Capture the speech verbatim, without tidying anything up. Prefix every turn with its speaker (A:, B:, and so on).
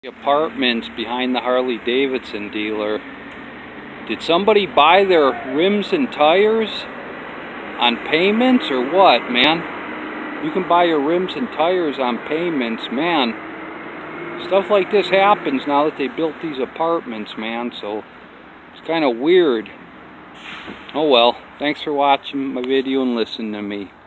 A: Apartments behind the Harley Davidson dealer. Did somebody buy their rims and tires on payments or what, man? You can buy your rims and tires on payments, man. Stuff like this happens now that they built these apartments, man, so it's kind of weird. Oh well, thanks for watching my video and listening to me.